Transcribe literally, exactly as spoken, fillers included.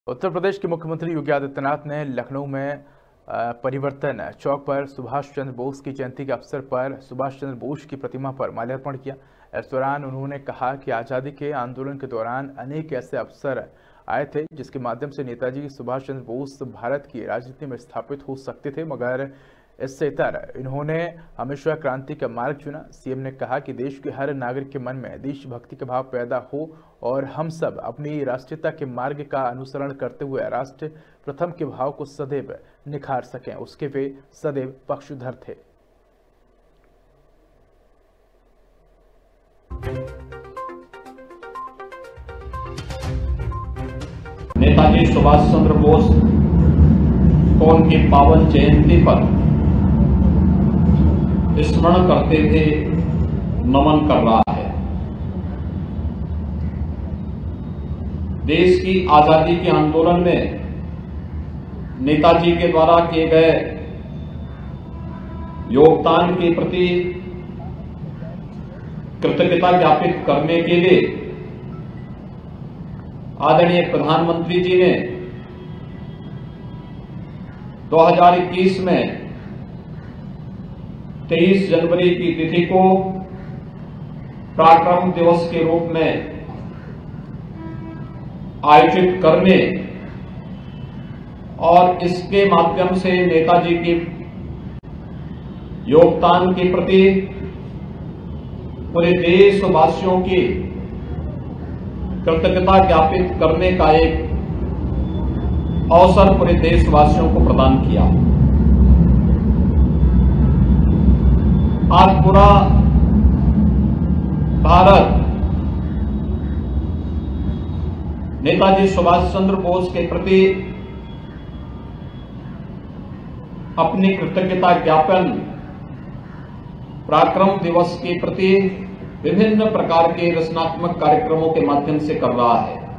उत्तर प्रदेश के मुख्यमंत्री योगी आदित्यनाथ ने लखनऊ में परिवर्तन चौक पर सुभाष चंद्र बोस की जयंती के अवसर पर सुभाष चंद्र बोस की प्रतिमा पर माल्यार्पण किया। इस दौरान उन्होंने कहा कि आज़ादी के आंदोलन के दौरान अनेक ऐसे अवसर आए थे जिसके माध्यम से नेताजी सुभाष चंद्र बोस भारत की राजनीति में स्थापित हो सकते थे, मगर इससे इतर इन्होंने हमेशा क्रांति का मार्ग चुना। सीएम ने कहा कि देश के हर नागरिक के मन में देशभक्ति का भाव पैदा हो और हम सब अपनी राष्ट्रीयता के मार्ग का अनुसरण करते हुए राष्ट्र प्रथम के भाव को सदैव निखार सकें, उसके वे सदैव पक्षधर थे। नेताजी सुभाष चंद्र बोस को उनकी पावन जयंती पर स्मरण करते हुए नमन कर रहा है। देश की आजादी के आंदोलन में नेताजी के द्वारा किए गए योगदान के प्रति कृतज्ञता ज्ञापित करने के लिए आदरणीय प्रधानमंत्री जी ने दो हज़ार इक्कीस में तेईस जनवरी की तिथि को पराक्रम दिवस के रूप में आयोजित करने और इसके माध्यम से नेताजी के योगदान के प्रति पूरे देशवासियों की कृतज्ञता ज्ञापित करने का एक अवसर पूरे देशवासियों को प्रदान किया। आज पूरा भारत नेताजी सुभाष चंद्र बोस के प्रति अपनी कृतज्ञता ज्ञापन पराक्रम दिवस के प्रति विभिन्न प्रकार के रचनात्मक कार्यक्रमों के माध्यम से कर रहा है।